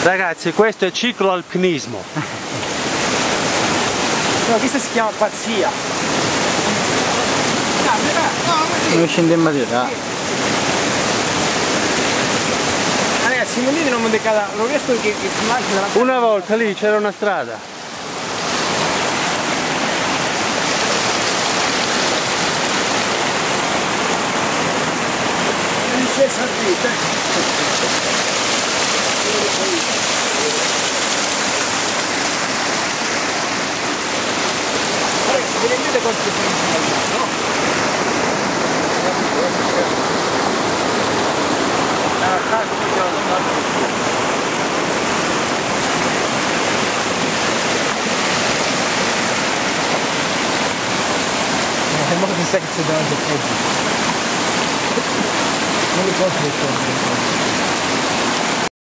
Ragazzi, questo è cicloalpinismo. No, questa si chiama pazzia. Noi scendiamo di là. Ragazzi, non dite non decada, non riesco che Una volta lì c'era una strada. c'è salita. Vi rendete conto che no? Ma che sa che c'è davanti a te? Non li posso rispondere.